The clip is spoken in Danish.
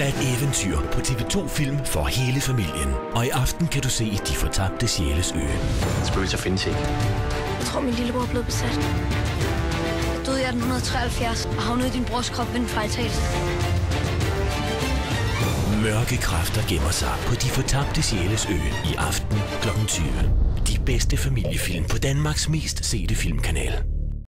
Der er et eventyr på TV2 Film for hele familien. Og i aften kan du se De Fortabte Sjæles Ø. Spøgelser findes ikke. Jeg tror, min lillebror er blevet besat. Jeg døde i 1873 og havnede i din brors krop ved en fejltagelse. Mørke kræfter gemmer sig på De Fortabte Sjæles Ø i aften kl. 20. De bedste familiefilm på Danmarks mest sete filmkanal.